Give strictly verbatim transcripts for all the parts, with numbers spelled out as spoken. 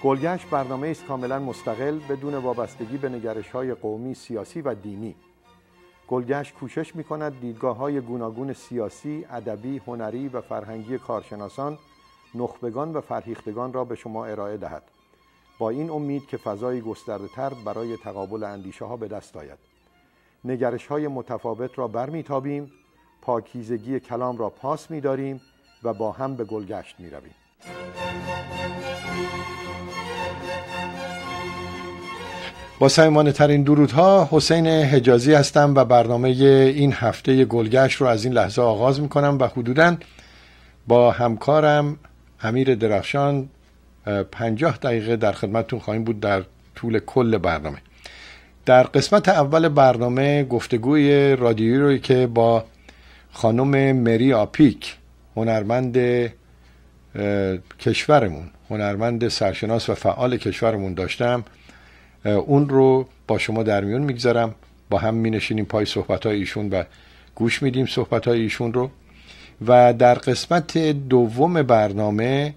گلگشت برنامه است کاملا مستقل بدون وابستگی به نگرش‌های قومی، سیاسی و دینی. گلگشت کوشش می‌کند دیدگاه‌های گوناگون سیاسی، ادبی، هنری و فرهنگی کارشناسان، نخبگان و فرهیختگان را به شما ارائه دهد. با این امید که فضای گسترده‌تر برای تقابل اندیشه‌ها به دست آید. نگرش‌های متفاوت را برمی‌تابیم، پاکیزگی کلام را پاس می‌داریم و با هم به گلگشت می‌رویم. با صمیمانه ترین درودها، حسین حجازی هستم و برنامه این هفته گلگشت رو از این لحظه آغاز میکنم و حدوداً با همکارم امیر درخشان پنجاه دقیقه در خدمتتون خواهیم بود در طول کل برنامه. در قسمت اول برنامه گفتگوی رادیویی رو که با خانم مری آپیک، هنرمند کشورمون، هنرمند سرشناس و فعال کشورمون داشتم، اون رو با شما در میون میگذارم. با هم می نشینیم پای صحبت‌های ایشون و گوش میدیم صحبت‌های ایشون رو. و در قسمت دوم برنامه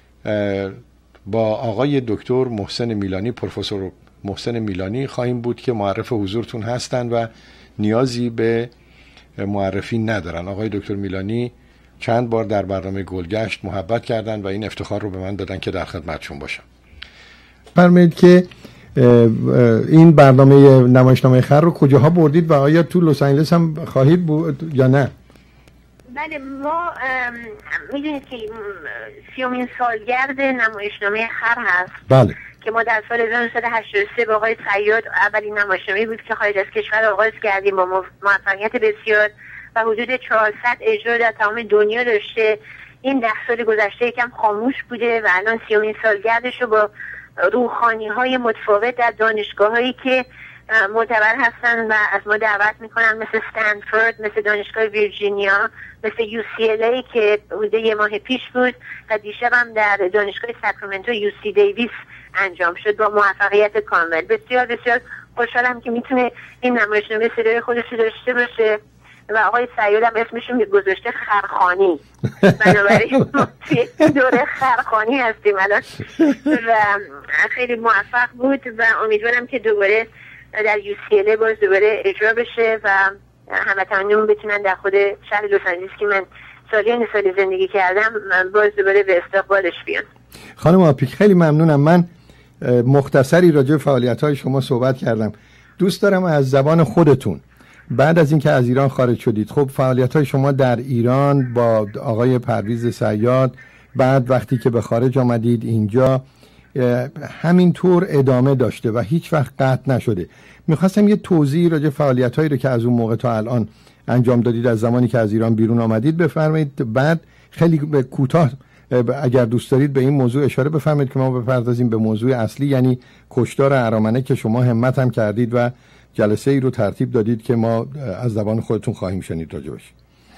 با آقای دکتر محسن میلانی، پروفسور محسن میلانی خواهیم بود که معرف حضورتون هستن و نیازی به معرفی ندارن. آقای دکتر میلانی چند بار در برنامه گلگشت محبت کردن و این افتخار رو به من دادن که در خدمتشون باشم. فرمایید که این برنامه نمایشنامه خر رو کجاها بردید و آیا تو لس آنجلس هم خواهید بود یا نه؟ بله، ما میدونید که سیومین سالگرد نمایشنامه خر هست. بله. که ما در سال هزار و نهصد و هشتاد و سه با آقای صیاد اولین نمایشنامه بود که خارج از کشور آغاز کردیم با موفقیت بسیار و حدود چهارصد اجرا در تمام دنیا داشته. این ده سال گذشته یکم خاموش بوده و الان سیومین سالگردش رو با روحانی های متفاوت در دانشگاه هایی که معتبر هستن و از ما دعوت میکنن، مثل استنفورد، مثل دانشگاه ویرجینیا، مثل یو سی ال ای که حدود یه ماه پیش بود و دیشب هم در دانشگاه ساکرامنتو یو سی دیویس انجام شد با موفقیت کامل. بسیار بسیار خوشحالم که میتونه این نمایشنامه صدای خودش داشته باشه و آقای صیاد هم اسمشون گذاشته خرخانی. بنابراین توی دوره خرخانی هستیم الان و خیلی موفق بود و امیدوارم که دوباره در یو سی ال ای باز دوباره اجرا بشه و هموطنانمون بتونن در خود شهر لس آنجلس که من سالیان سال زندگی کردم باز دوباره به استقبالش بیان. خانم آپیک خیلی ممنونم. من مختصری راجع به فعالیت‌های شما صحبت کردم. دوست دارم از زبان خودتون بعد از اینکه از ایران خارج شدید، خب فعالیت‌های شما در ایران با آقای پرویز صیاد، بعد وقتی که به خارج آمدید اینجا همینطور ادامه داشته و هیچ وقت قطع نشده. میخواستم یه توضیح راجع فعالیت‌هایی رو که از اون موقع تا الان انجام دادید از زمانی که از ایران بیرون آمدید بفرمایید. بعد خیلی به کوتاه اگر دوست دارید به این موضوع اشاره بفرمایید که ما بپردازیم به موضوع اصلی، یعنی کشتار ارامنه که شما همت هم کردید و جلسه ای رو ترتیب دادید که ما از زبان خودتون خواهیم شنید راجبش.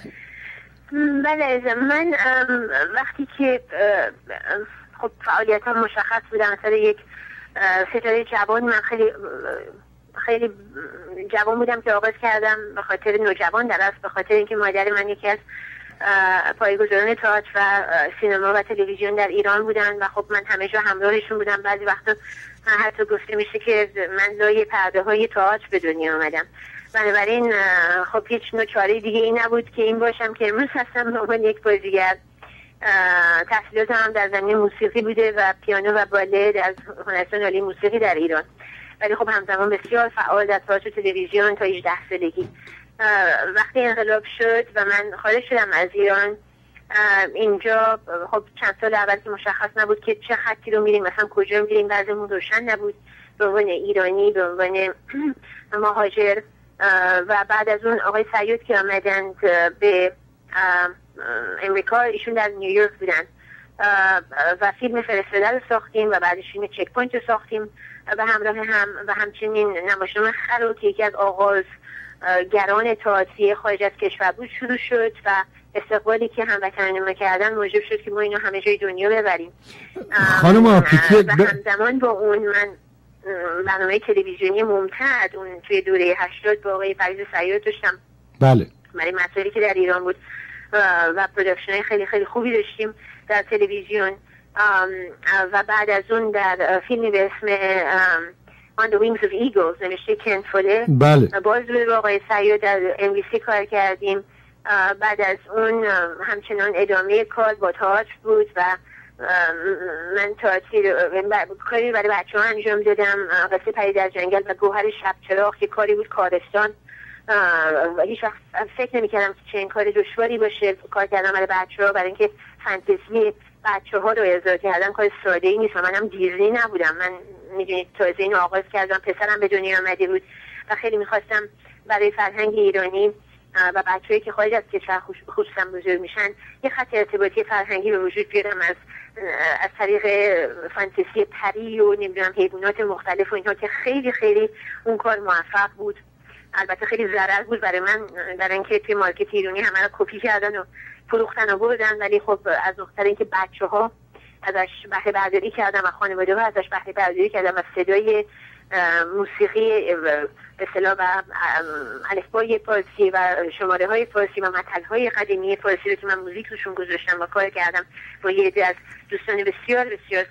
بله، من وقتی که خب فعالیت ها مشخص بودم مثلا یک ستاره جوان، من خیلی خیلی جوان بودم که آغاز کردم به خاطر نوجوان در اصل، به خاطر اینکه مادر من یکی از پایه‌گذاران تئاتر و سینما و تلویزیون در ایران بودن و خب من همه جا همراهشون بودم. بعضی وقتا حتی گفته میشه که من لای پرده های تئاتر به دنیا آمدم. بنابراین خب هیچ نوع چاره دیگه ای نبود که این باشم که امروز هستم به عنوان یک بازیگر. تحصیلاتم هم در زمینه موسیقی بوده و پیانو و باله در هنرستان عالی موسیقی در ایران، ولی خب همزمان بسیار فعال در تئاتر و تلویزیون تا هجده سالگی. وقتی انقلاب شد و من خارج شدم از ایران، اینجا خب چند سال اول که مشخص نبود که چه خطی رو میریم، مثلا کجا میریم، وضعمون روشن نبود به عنوان ایرانی، به عنوان مهاجر. و بعد از اون آقای صیاد که آمدند به امریکا، ایشون در نیویورک بودن و فیلم فرستاده رو ساختیم و بعدش فیلم چک پوینت رو ساختیم و همراه هم و همچنین نمایشنامه خر که یکی از آغاز گران تئاتری خارج از کشور بود شروع شد و استقبالی که هموطنان کردن موجب شد که ما اینو همه جای دنیا ببریم. خانم آپیک و همزمان با اون من برنامه تلویزیونی ممتد اون توی دوره هشتاد با آقای پرویز صیاد داشتم. بله. برای مسائلی که در ایران بود و پروداکشن‌های خیلی خیلی خوبی داشتیم در تلویزیون و بعد از اون در فیلمی به اسم On the Wings of Eagles نوشته کنت فوله، بله. باز روی آقای سیاد در ام بی سی کار کردیم. بعد از اون همچنان ادامه کار با تئاتر بود و من تئاتری کاری برای بچه ها انجام دادم، قصه پری در جنگل و گوهر شب چراغ که کاری بود کارستان. هیچ وقت فکر نمی کردم که چنین کار دشواری باشه کار کردم برای بچه ها، برای اینکه فانتزی بچه ها رو اجرا کردن کار ساده ای نیست و من هم دیزنی نبودم. من میدونید تازه اینو آغاز کردم، پسرم به دنیا آمده بود و خیلی میخواستم برای فرهنگ ایرانی و بچه‌ای که خارج از کشور خصوصا بزرگ میشن یه خط ارتباطی فرهنگی به وجود بیارم از از طریق فانتزی پری و نمیدونم حیوانات مختلف و اینها که خیلی خیلی اون کار موفق بود. البته خیلی ضرر بود برای من، برای اینکه توی مارکت ایرانی همه رو کپی کردن و فروختن و بردن، ولی خب از نظر اینکه بچه‌ها ازش بهره برداری کردن و خانواده‌ها ازش بهره برداری کردن و صدای موسیقی به اصطلاح و الفبای فارسی و شماره های فارسی و متن های قدیمی فارسی رو که من موزیک روشون گذاشتم و کار کردم با یه عده از دوستان بسیار بسیار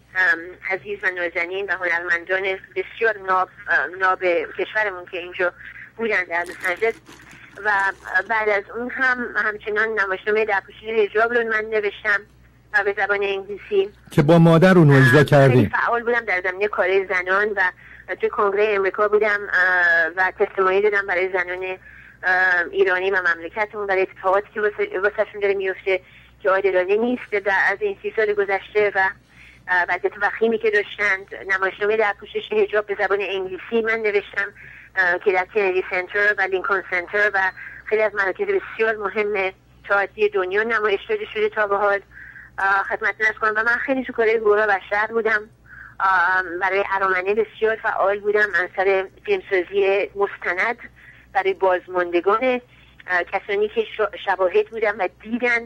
عزیز و نازنین و هنرمندان بسیار ناب ناب کشورمون که اینجا بودن در لس آنجلس. و بعد از اون هم همچنان نمایشنامه در پوشش حجاب رو من نوشتم و به زبان انگلیسی که با مادر اون اجرا کردیم. فعال بودم در زمینه کار زنان و توی کنگره امریکا بودم و تستمانی دادم برای زنان ایرانی و مملکتمون برای اتفاقاتی که واسهشون داره میفته که عادلانه نیست در از این سی سال گذشته و وضعیت وخیمی که داشتند. نمایشنامه در پوشش حجاب به زبان انگلیسی من نوشتم که در کندی سنتر و لینکن سنتر و خیلی از مراکز بسیار مهم تئاتری دنیا نمایش داده شده تا به حال. خدمتتون عرض کنم و من خیلی تو کار گروه بشر بودم، برای ارامنه بسیار فعال بودم، اثر فیلمسازی مستند برای بازماندگان، کسانی که شواهد بودن و دیدن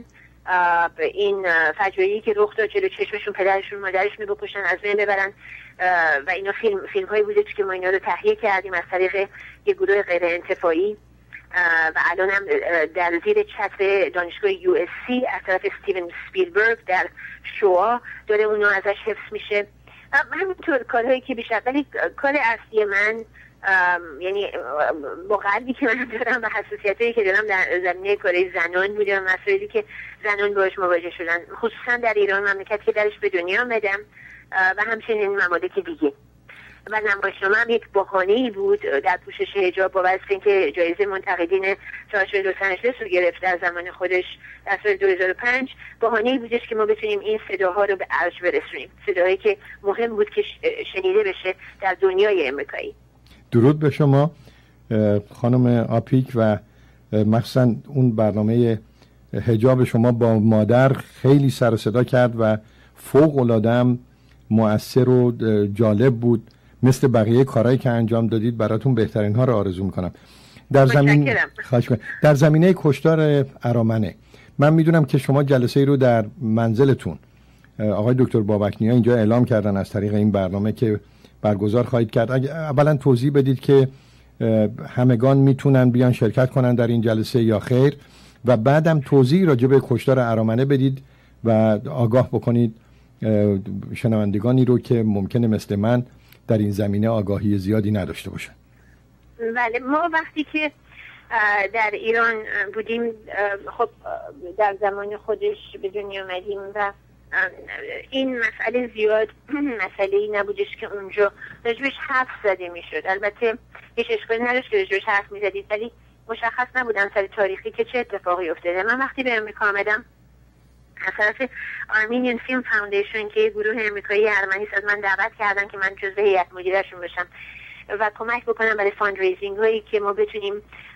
این فجایعی که رخ داد جلو چشمشون پدرشون مادرشون رو بکشن از بین ببرن و اینا فیلم فیلم هایی بوده که ما اینا رو تهیه کردیم از طریق یه گروه غیر انتفاعی و الان هم در زیر چتر دانشگاه یو اس سی از طرف استیون سپیلبرگ در شوا داره اونو ازش حفظ میشه. همینطور کارهایی که بیشتر، ولی کار اصلی من یعنی با قلبی که من دارم و حساسیتایی که دارم در زمینه کار زنان بودم، مسائلی که زنان باهاش مواجه شدن خصوصا در ایران، مملکتی که درش به دنیا آمدم و همچنین ممالک دیگه. و نمایشنامه هم یک بهانه‌ای بود در پوشش حجاب با واسه اینکه جایزه منتقدین تئاتر لس آنجلس رو گرفت در زمان خودش در سال دو هزار و پنج. بهانه‌ای بودش که ما بتونیم این صداها رو به ارج برسونیم، صداهایی که مهم بود که شنیده بشه در دنیای امریکایی. درود به شما خانم آپیک و مخصوصا اون برنامه حجاب شما با مادر خیلی سر و صدا کرد و فوق العاده هم مؤثر و جالب بود. مثل بقیه کارهایی که انجام دادید براتون بهترین ها رو آرزو میکنم. در زمین در زمینه کشتار ارامنه من میدونم که شما جلسه ای رو در منزلتون آقای دکتر بابک نیا اینجا اعلام کردن از طریق این برنامه که برگزار خواهید کرد. اولا توضیح بدید که همگان میتونن بیان شرکت کنن در این جلسه یا خیر، و بعدم توضیح راجع به کشتار ارامنه بدید و آگاه بکنید شنوندگانی رو که ممکنه مثل من در این زمینه آگاهی زیادی نداشته باشن. بله، ما وقتی که در ایران بودیم خب در زمان خودش به دنیا آمدیم و این مسئله زیاد مسئله‌ای نبودش که اونجا راجبش حرف زده میشد. البته هیچ اشکالی نداشت که راجبش حرف میزدید، ولی مشخص نبودن سر تاریخی که چه اتفاقی افتاده. من وقتی به امریکا آمدم از طرف آرمینیان فیلم فاوندیشن که گروه امریکایی ارمنی از من دعوت کردن که من جزو هیئت مدیرشون باشم و کمک بکنم برای فاندریزینگ هایی که ما بتونیم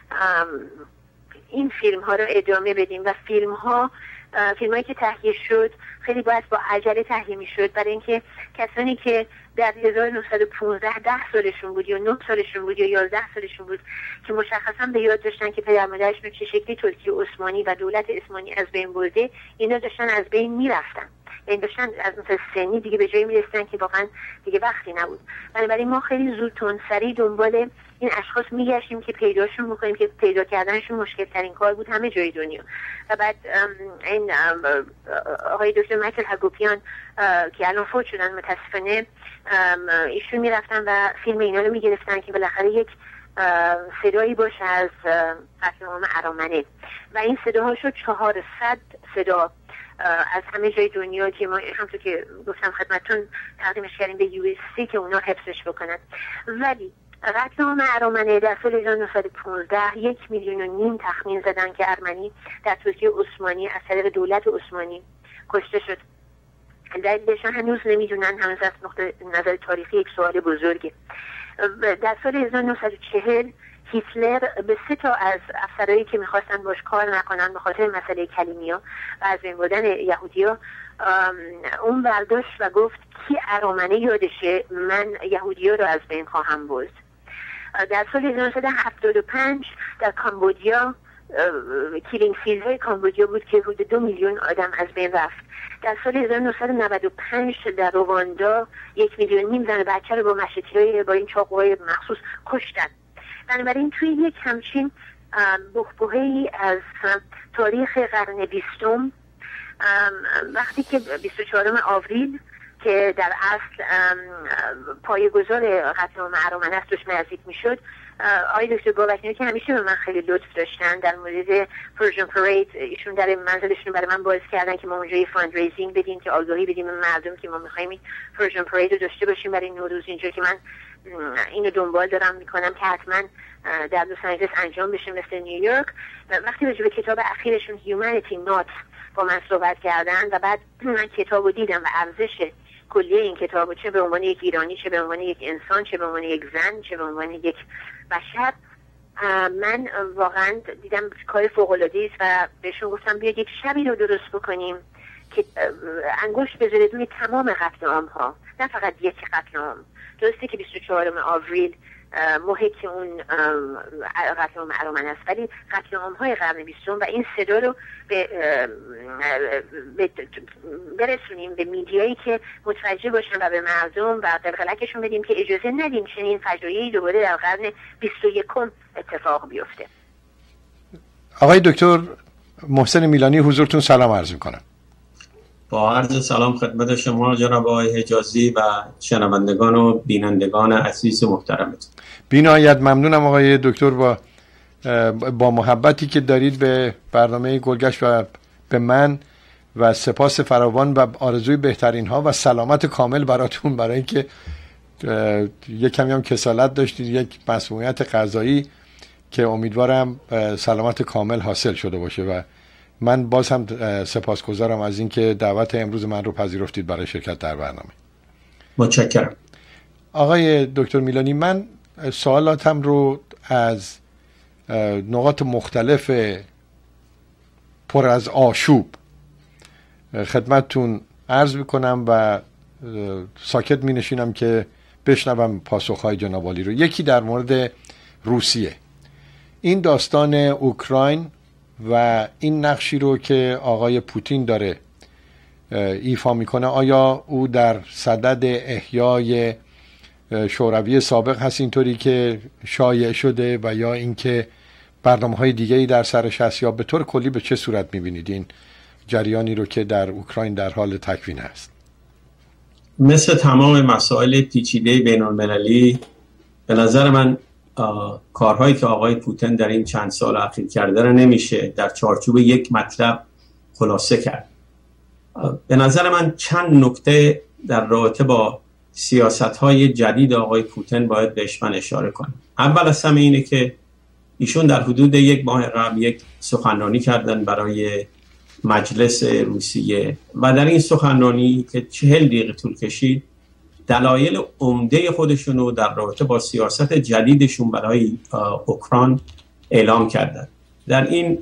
این فیلم ها رو ادامه بدیم. و فیلم ها فیلم هایی که تهیه شد خیلی باید با عجله تهیه می شد، برای اینکه کسانی که در هزار و نهصد و پانزده ده سالشون بود یا نه سالشون بود یا یازده سالشون بود که مشخصا به یاد داشتن که پدر مادرشون چه شکلی ترکیه عثمانی و دولت عثمانی از بین برده، اینا داشتن از بین میرفتن. یعنی داشتن از نظر سنی دیگه به جایی میرسیدن که واقعا دیگه وقتی نبود. بنابراین ما خیلی زود تندسری دنبال این اشخاص میگشتیم که پیداشون میکنیم که پیدا کردنشون مشکل ترین کار بود همه جای دنیا. و بعد این آقای دکتر مایکل هاگوپیان که الان فوت شدن متاسفانه، ایشون میرفتن و فیلم اینا رو میگرفتن که بالاخره یک صدایی باشه از قتل عام ارامنه و این صداها شد چهارصد صدا از همه جای دنیا که ما همونطور که گفتم خدمتتون تقدیمش کردیم به یو اس سی که اونا حفظش بکنن. ولی قتل عام ارامنه در سال هزار و نهصد و پانزده یک میلیون و نیم تخمین زدن که ارمنی در ترکیه عثمانی از طریق دولت عثمانی کشته شد. دلیلش هنوز نمیدونن، هنوز از نقطه نظر تاریخی یک سوال بزرگه. در سال هزار و نهصد و چهل هیتلر به سه تا از افسرهایی که میخواستن باش کار نکنن به خاطر مسئله کلیمیا و از بین بردن یهودیا اون برداشت و گفت کی ارامنه یادشه من یهودیا رو از بین خواهم برد. در سال هزار و نهصد و هفتاد و پنج در کامبودیا کیلینگ فیلد های کامبودیا بود که حدود دو میلیون آدم از بین رفت. در سال هزار و نهصد و نود و پنج در رواندا یک میلیون نیم زن و بچه رو با مشتی‌های با این چاقوهای مخصوص کشتن. بنابراین توی یک همچین بحبوحه‌ای از تاریخ قرن بیستم وقتی که بیست و چهارم آوریل که در اصل پایه‌گذار قتل عام ارامنه است توش نزدیک میشد، آقای دکتر بابکنی که همیشه به من خیلی لطف داشتن در مورد پرژن پرید، ایشون در منزلشون برای من باعث کردن که ما اونجا یه فاند ریزینگ بدیم که آگاهی بدیم به مردم که ما می‌خوایم این پرژن پرید رو داشته باشیم برای نوروز اینجا که من اینو دنبال دارم میکنم که حتما در لس آنجلس انجام بشه مثل نیویورک. وقتی راجع به کتاب اخیرشون هیومانیتی نات با من صحبت کردن و بعد من کتابو دیدم و ارزش کلی این کتابو چه به عنوان یک ایرانی، چه به عنوان یک انسان، چه به عنوان یک زن، چه به عنوان یک بشر، من واقعا دیدم کار فوق‌العاده‌ای است و بهشون گفتم بیاید یک شبی رو درست بکنیم که انگشت بذاره روی تمام قتل عام‌ها، نه فقط یک قتل عام. درسته که بیست و چهارم آوریل محک اون قتل عام ارامنه است، ولی قتل عام‌های قرن بیستم و این صدا رو به برسونیم به میدیایی که متوجه باشن و به مردم و قلقلکشون بدیم که اجازه ندیم چنین فجایعی دوباره در قرن بیست و یکم اتفاق بیفته. آقای دکتر محسن میلانی حضورتون سلام عرض می‌کنم. با عرض سلام خدمت شما جناب آقای حجازی و شنوندگان و بینندگان عزیز و محترمتون. بی‌نهایت ممنونم آقای دکتر با با محبتی که دارید به برنامه گلگشت و به من و سپاس فراوان و آرزوی بهترین ها و سلامت کامل براتون، برای اینکه یک کمی هم کسالت داشتید، یک مسئولیت قضایی که امیدوارم سلامت کامل حاصل شده باشه و من باز هم سپاسگزارم از اینکه دعوت امروز من رو پذیرفتید برای شرکت در برنامه. متشکرم. آقای دکتر میلانی، من سوالاتم رو از نقاط مختلف پر از آشوب خدمتتون عرض میکنم و ساکت می نشینم که بشنوم پاسخهای جناب عالی رو. یکی در مورد روسیه، این داستان اوکراین و این نقشی رو که آقای پوتین داره ایفا میکنه، آیا او در صدد احیای شوروی سابق هست اینطوری که شایع شده و یا اینکه برنامه‌های دیگه‌ای در سرش هست، یا به طور کلی به چه صورت می‌بینید این جریانی رو که در اوکراین در حال تکوین است؟ مثل تمام مسائل پیچیده بین‌المللی به نظر من کارهایی که آقای پوتین در این چند سال اخیر کرده را نمیشه در چارچوب یک مطلب خلاصه کرد. به نظر من چند نکته در رابطه با سیاست‌های جدید آقای پوتین باید بهش من اشاره کنم. اول از همه اینه که ایشون در حدود یک ماه قبل یک سخنرانی کردن برای مجلس روسیه و در این سخنرانی که چهل دقیقه طول کشید دلایل عمده خودشونو در رابطه با سیاست جدیدشون برای اوکراین اعلام کردن. در این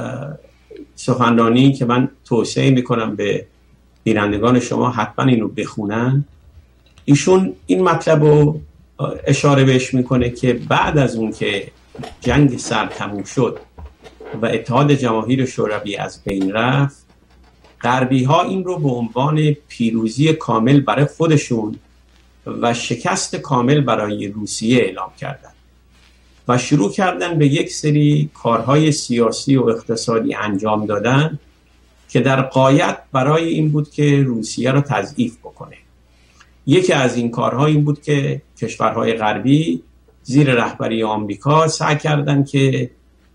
سخنرانی که من توصیه میکنم به بینندگان شما حتما اینو بخونن، ایشون این مطلب رو اشاره بهش میکنه که بعد از اون که جنگ سرد تموم شد و اتحاد جماهیر شوروی از بین رفت، غربی ها این رو به عنوان پیروزی کامل برای خودشون و شکست کامل برای روسیه اعلام کردن و شروع کردن به یک سری کارهای سیاسی و اقتصادی انجام دادن که در غایت برای این بود که روسیه را تضعیف بکنه. یکی از این کارها این بود که کشورهای غربی زیر رهبری آمریکا سعی کردن که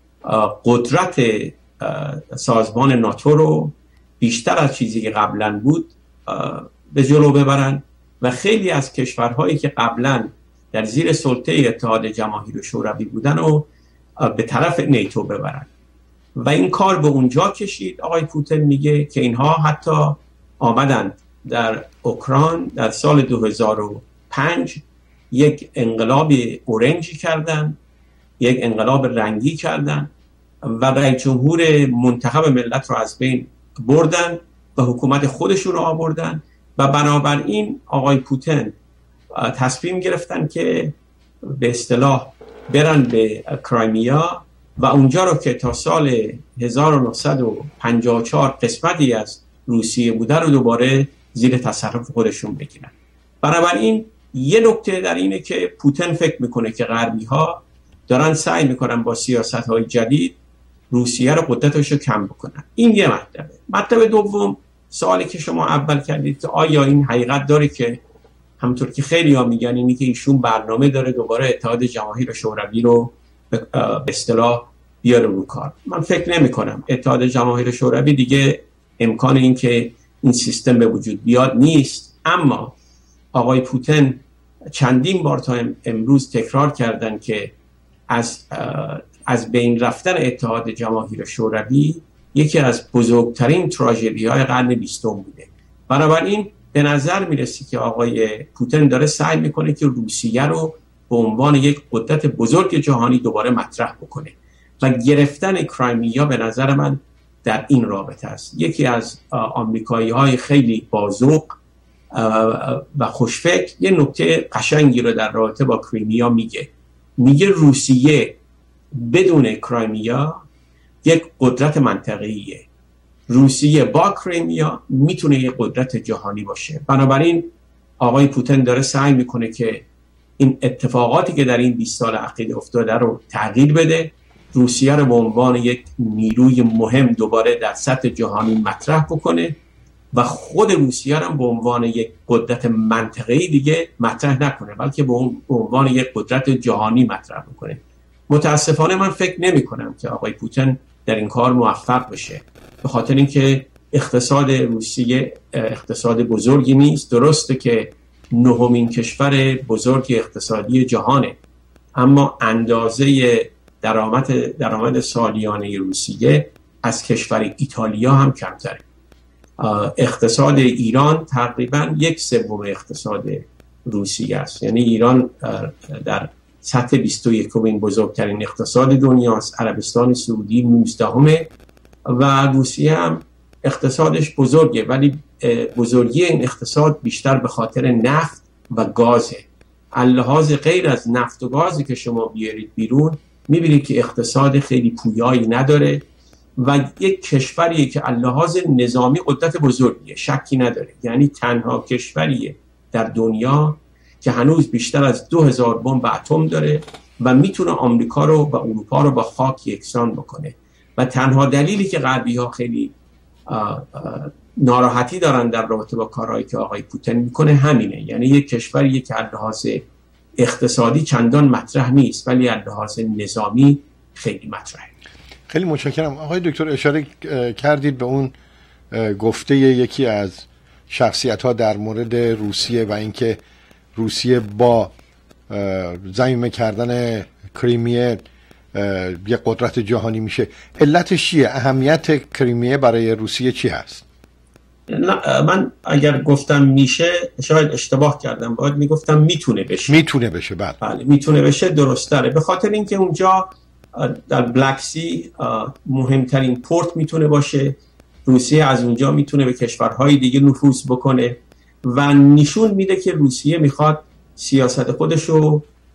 قدرت سازمان ناتو رو بیشتر از چیزی که قبلا بود به جلو ببرن و خیلی از کشورهایی که قبلا در زیر سلطه اتحاد جماهیر شوروی بودن و به طرف نیتو ببرن و این کار به اونجا کشید. آقای پوتین میگه که اینها حتی آمدن در اوکراین در سال دو هزار و پنج یک انقلاب اورنجی کردن، یک انقلاب رنگی کردن و رئیس جمهور منتخب ملت رو از بین بردن و حکومت خودشون رو آوردن و بنابراین آقای پوتین تصمیم گرفتن که به اصطلاح برن به کرایمیا و اونجا رو که تا سال هزار و نهصد و پنجاه و چهار قسمتی از روسیه بوده رو دوباره زیر تصرف خودشون بگیرن. بنابراین یه نکته در اینه که پوتین فکر میکنه که غربی ها دارن سعی میکنن با سیاست های جدید روسیه رو قدرتش رو کم بکنن. این یه مطلبه. مطلب دوم، سوالی که شما اول کردید که آیا این حقیقت داره که همونطور که خیلی ها میگن اینی که ایشون برنامه داره دوباره اتحاد جماهیر شوروی رو به اصطلاح بیاره رو کار. من فکر نمی کنم. اتحاد جماهیر شوروی دیگه امکان این که این سیستم به وجود بیاد نیست، اما آقای پوتین چندین بار تا امروز تکرار کردن که از از بین رفتن اتحاد جماهیر شوروی یکی از بزرگترین تراژدی های قرن بیستم بوده. بنابراین به نظر میرسی که آقای پوتین داره سعی میکنه که روسیه رو به عنوان یک قدرت بزرگ جهانی دوباره مطرح بکنه و گرفتن کرایمیا به نظر من در این رابطه است. یکی از آمریکایی های خیلی بازوق و خوشفکر یه نکته قشنگی رو در رابطه با کریمیا میگه. میگه روسیه بدون کرایمیا یک قدرت منطقه‌ایه. روسیه با کریمیا میتونه یک قدرت جهانی باشه. بنابراین آقای پوتین داره سعی میکنه که این اتفاقاتی که در این بیست سال اخیر افتاده رو تغییر بده، روسیه رو به عنوان یک نیروی مهم دوباره در سطح جهانی مطرح بکنه و خود روسیه رو به عنوان یک قدرت منطقه‌ای دیگه مطرح نکنه، بلکه به عنوان یک قدرت جهانی مطرح بکنه. متاسفانه من فکر نمی کنم که آقای پوتین در این کار موفق بشه، به خاطر اینکه اقتصاد روسیه اقتصاد بزرگی نیست. درسته که نهمین کشور بزرگ اقتصادی جهانه، اما اندازه درآمد درآمد سالیانه روسیه از کشور ایتالیا هم کمتره. اقتصاد ایران تقریبا یک سوم اقتصاد روسیه است. یعنی ایران در سطح بیست و یکمین بزرگترین اقتصاد دنیاست، عربستان سعودی نوزدهمه و روسیه هم اقتصادش بزرگه، ولی بزرگی این اقتصاد بیشتر به خاطر نفت و گازه. اللحاظ غیر از نفت و گازی که شما بیارید بیرون میبینید که اقتصاد خیلی پویایی نداره و یک کشوریه که اللحاظ نظامی قدرت بزرگیه، شکی نداره. یعنی تنها کشوریه در دنیا که هنوز بیشتر از دو هزار بمب اتم داره و میتونه آمریکا رو و اروپا رو با خاک یکسان بکنه و تنها دلیلی که غربی ها خیلی آه آه ناراحتی دارن در رابطه با کارهایی که آقای پوتین میکنه همینه. یعنی یک کشوریه که از لحاظ اقتصادی چندان مطرح نیست ولی از لحاظ نظامی خیلی مطرحه. خیلی متشکرم. آقای دکتر اشاره کردید به اون گفته یکی از شخصیت ها در مورد روسیه و اینکه روسیه با ضمیمه کردن کریمیه یک قدرت جهانی میشه. علتش چیه؟ اهمیت کریمیه برای روسیه چی هست؟ من اگر گفتم میشه شاید اشتباه کردم، باید میگفتم میتونه بشه. میتونه بشه بله. بله میتونه بشه، درست داره. به خاطر اینکه اونجا در بلک سی مهمترین پورت میتونه باشه. روسیه از اونجا میتونه به کشورهای دیگه نفوذ بکنه و نشون میده که روسیه میخواد سیاست خودشو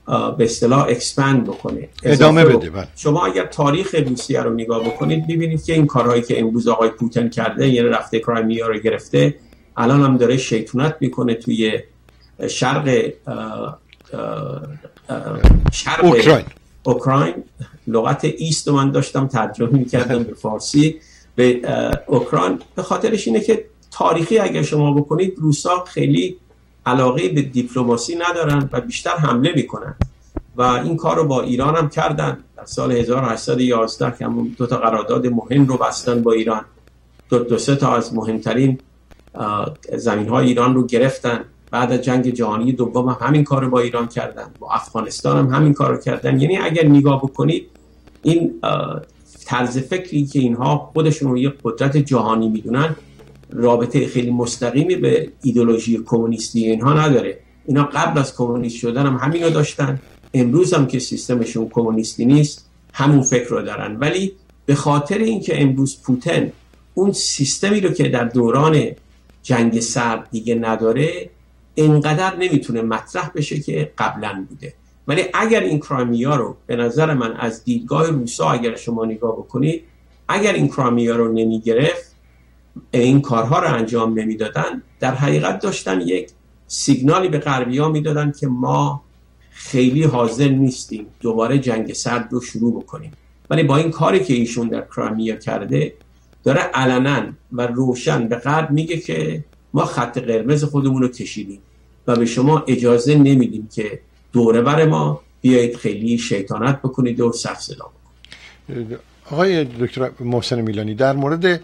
به اصطلاح اکسپند بکنه، ادامه بده. بله. شما اگر تاریخ روسیه رو نگاه بکنید ببینید که این کارهایی که امروز آقای پوتین کرده، یعنی رفته کرایمیا رو گرفته، الان هم داره شیطنت میکنه توی شرق اه اه اه شرق اوکراین. اوکراین لغت ایست من داشتم ترجمه میکردم به فارسی به اوکراین، به خاطرش اینه که تاریخی اگر شما بکنید روسا خیلی علاقه به دیپلماسی ندارن و بیشتر حمله میکنن و این کار رو با ایران هم کردن در سال هزار و هشتصد و یازده که همون دو تا قرارداد مهم رو بستن با ایران، دو, دو سه تا از مهمترین زمین های ایران رو گرفتن. بعد از جنگ جهانی دوم هم همین کار رو با ایران کردن، با افغانستان هم همین کار رو کردن. یعنی اگر نگاه بکنید این طرز فکری که اینها خودشون رو یک قدرت جهانی میدونن رابطه خیلی مستقیمی به ایدئولوژی کمونیستی اینها نداره. اینا قبل از کمونیست شدن هم همین رو داشتن، امروز هم که سیستمشون کمونیستی نیست همون فکر رو دارن، ولی به خاطر اینکه امروز پوتین اون سیستمی رو که در دوران جنگ سرد دیگه نداره اینقدر نمیتونه مطرح بشه که قبلا بوده. ولی اگر این کرایمیا رو به نظر من از دیدگاه روسا اگر شما نگاه بکنید، اگر این کرایمیا رو نمیگرفت، این کارها رو انجام نمیدادن، در حقیقت داشتن یک سیگنالی به غربی‌ها میدادن که ما خیلی حاضر نیستیم دوباره جنگ سرد رو شروع بکنیم. ولی با این کاری که ایشون در کرایمیا کرده داره علنا و روشن به غرب میگه که ما خط قرمز خودمون رو کشیدیم و به شما اجازه نمیدیم که دوره بر ما بیایید خیلی شیطانت بکنید و سر صدا بکنید. آقای دکتر محسن میلانی، در مورد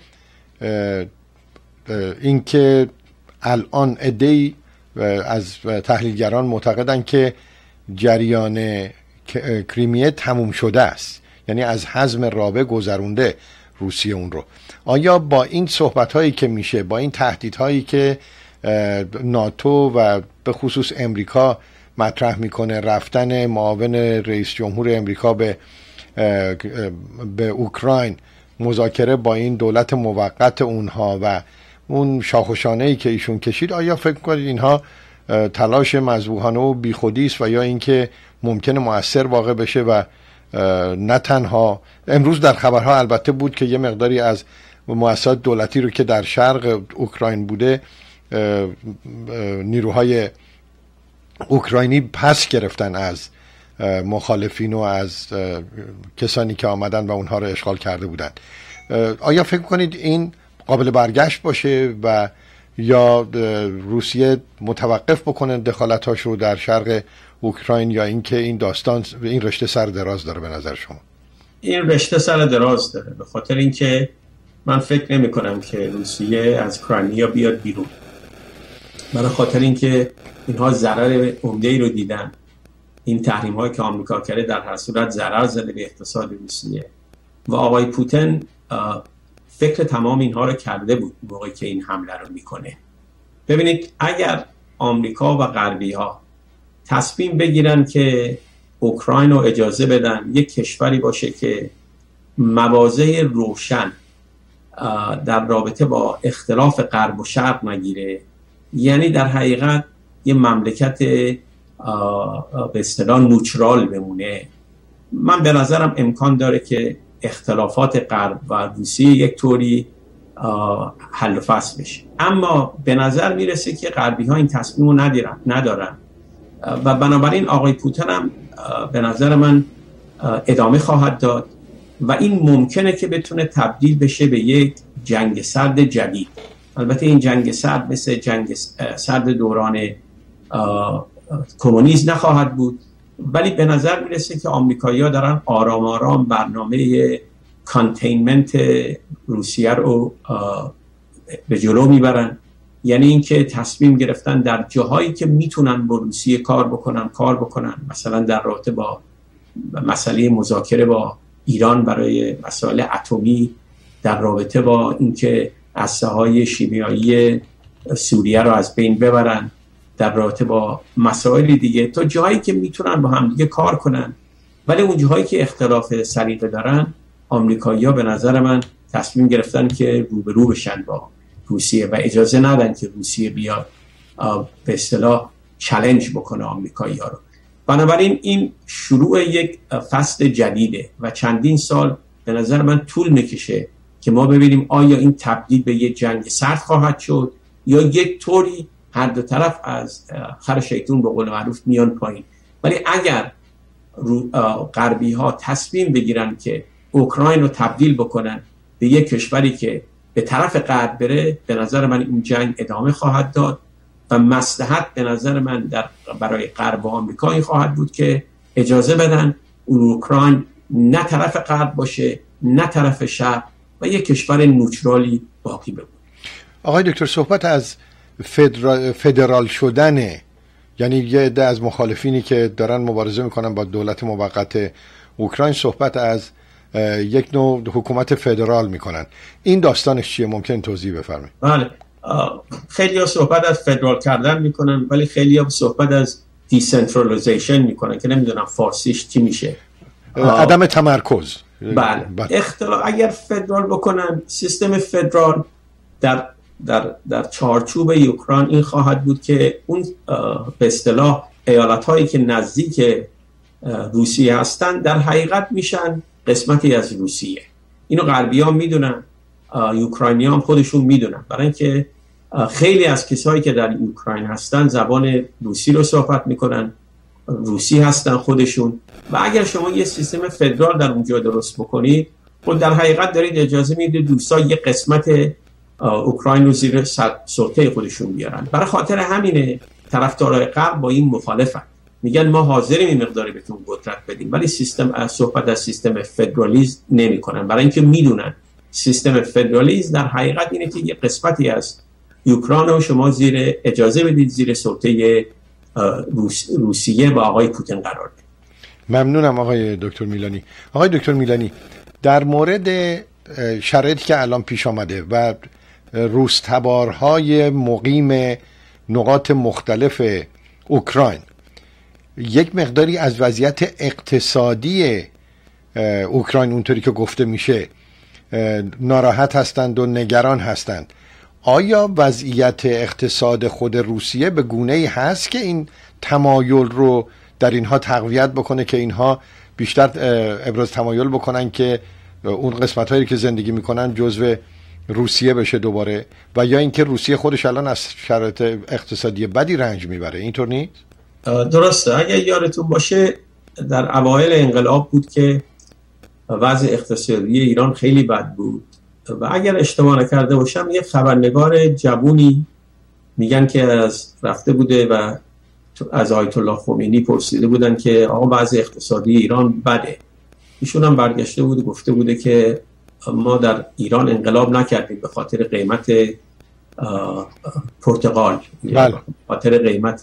اینکه الان عده‌ای از تحلیلگران معتقدن که جریان کریمیه تموم شده است، یعنی از حزم رابع گذرونده روسیه اون رو، آیا با این صحبت‌هایی که میشه، با این تهدیدهایی که ناتو و به خصوص امریکا مطرح میکنه، رفتن معاون رئیس جمهور امریکا به به اوکراین، مذاکره با این دولت موقت اونها و اون شاخوشانه‌ای که ایشون کشید، آیا فکر کنید اینها تلاش مذبوحانه و بیخودی است و یا اینکه ممکنه مؤثر واقع بشه و نه تنها امروز در خبرها البته بود که یه مقداری از مؤسسات دولتی رو که در شرق اوکراین بوده نیروهای اوکراینی پس گرفتن از مخالفین و از کسانی که آمدن و اونها رو اشغال کرده بودن. آیا فکر کنید این قابل برگشت باشه و یا روسیه متوقف بکنه دخالتاش رو در شرق اوکراین، یا اینکه این داستان این رشته سر دراز داره؟ به نظر شما این رشته سر دراز داره، به خاطر اینکه من فکر نمی کنم که روسیه از کرایمیا بیاد بیرون، برای خاطر اینکه اینها ضرر عمده‌ای رو دیدن. این تحریم هایی که آمریکا کرده در هر صورت ضرر زده به اقتصاد روسیه و آقای پوتین فکر تمام اینها رو کرده بود موقعی که این حمله رو میکنه. ببینید اگر آمریکا و غربی ها تصمیم بگیرن که اوکراین رو اجازه بدن یک کشوری باشه که مواضع روشن در رابطه با اختلاف غرب و شرق نگیره، یعنی در حقیقت یه مملکت به اصطلاح نوترال بمونه، من به نظرم امکان داره که اختلافات غرب و روسیه یک طوری حل و فصل بشه. اما به نظر میرسه که غربی ها این تصمیم رو ندارن ندارن و بنابراین آقای پوتین هم به نظر من ادامه خواهد داد و این ممکنه که بتونه تبدیل بشه به یک جنگ سرد جدید. البته این جنگ سرد مثل جنگ سرد دوران کمونیسم نخواهد بود، ولی به نظر میرسه که آمریکایی‌ها دارن آرام آرام برنامه کانتینمنت روسیه رو به جلو میبرن، یعنی اینکه تصمیم گرفتن در جاهایی که میتونن با روسیه کار بکنن کار بکنن، مثلا در رابطه با مسئله مذاکره با ایران برای مسائل اتمی، در رابطه با اینکه اسلحه‌های شیمیایی سوریه رو از بین ببرن، در رابطه با مسائل دیگه، تا جایی که میتونن با هم دیگه کار کنن. ولی اون جاهایی که اختلاف سلیقه دارن، آمریکایی‌ها به نظر من تصمیم گرفتن که روبرو بشن با روسیه و اجازه ندن که روسیه بیاد به اصطلاح چالش بکنه آمریکایی‌ها رو. بنابراین این شروع یک فصل جدیده و چندین سال به نظر من طول میکشه که ما ببینیم آیا این تبدیل به یک جنگ سرد خواهد شد یا یک طوری هر دو طرف از خر شیطون به قول معروف میان پایین. ولی اگر غربی ها تصمیم بگیرن که اوکراین رو تبدیل بکنن به یک کشوری که به طرف غرب بره، به نظر من این جنگ ادامه خواهد داد و مصلحت به نظر من در برای غرب و آمریکا این خواهد بود که اجازه بدن اوکراین نه طرف غرب باشه نه طرف شرق و یک کشور نوترالی باقی بمونه. آقای دکتر صحبت از فدرال, فدرال شدنه، یعنی یه عده از مخالفینی که دارن مبارزه میکنن با دولت موقت اوکراین صحبت از یک نوع حکومت فدرال میکنن. این داستانش چیه؟ ممکن توضیح بفرمایید؟ بله، خیلی ها صحبت از فدرال کردن میکنن ولی خیلی ها صحبت از دیسنترالایزیشن میکنن که نمیدونم فارسیش چی میشه. عدم تمرکز. بله. اختلاف اگر فدرال بکنن، سیستم فدرال در در در چارچوب اوکراین این خواهد بود که اون به اصطلاح ایالت هایی که نزدیک روسیه هستن در حقیقت میشن قسمتی از روسیه. اینو غربی ها میدونن، اوکراینی هم خودشون میدونن، برای اینکه خیلی از کسایی که در اوکراین هستن زبان روسی رو صحبت میکنن، روسی هستن خودشون، و اگر شما یه سیستم فدرال در اونجا درست بکنید خود در حقیقت دارید اجازه میدید دوستان یه قسمت اوکراین رو زیر سلطه خودشون بیارن. برای خاطر همینه طرفدارای غرب با این مخالفن، میگن ما حاضریم این مقداری بهتون قدرت بدیم، ولی سیستم از صحبت از سیستم فدرالیسم نمیکنن، برای اینکه میدونن سیستم فدرالیسم در حقیقت اینه که یه قسمتی از اوکراین رو شما زیر اجازه بدید زیر سلطه روس، روسیه با آقای پوتین قرار بدید. ممنونم آقای دکتر میلانی. آقای دکتر میلانی، در مورد شرایطی که الان پیش آمده و روس تبارهای مقیم نقاط مختلف اوکراین، یک مقداری از وضعیت اقتصادی اوکراین اونطوری که گفته میشه ناراحت هستند و نگران هستند. آیا وضعیت اقتصاد خود روسیه به گونه‌ای هست که این تمایل رو در اینها تقویت بکنه که اینها بیشتر ابراز تمایل بکنن که اون قسمت‌هایی که زندگی میکنن جزو روسیه بشه دوباره، و یا اینکه روسیه خودش الان از شرایط اقتصادی بدی رنج میبره؟ اینطور نیست؟ درسته. اگر یادتون باشه در اوایل انقلاب بود که وضع اقتصادی ایران خیلی بد بود و اگر اشتباه نکرده باشم یه خبرنگار جوونی میگن که از رفته بوده و از آیت الله خمینی پرسیده بودن که آقا وضع اقتصادی ایران بده. ایشون هم برگشته بود و گفته بوده که ما در ایران انقلاب نکردیم به خاطر قیمت پرتقال، بله. به خاطر قیمت